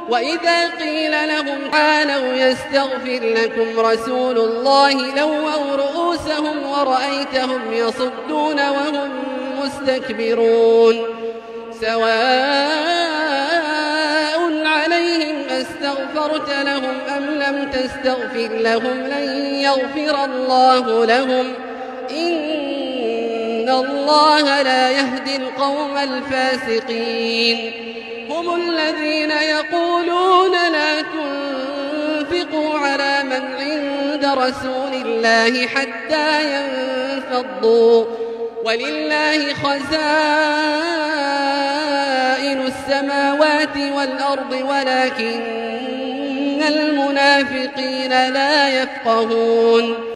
وإذا قيل لهم تعالوا يستغفر لكم رسول الله لووا رؤوسهم ورأيتهم يصدون وهم مستكبرون سواء عليهم أستغفرت لهم أم لم تستغفر لهم لن يغفر الله لهم إن الله لا يهدي القوم الفاسقين هم الذين يقولون لا تنفقوا على من عند رسول الله حتى ينفضوا ولله خزائن السماوات والأرض ولكن المنافقين لا يفقهون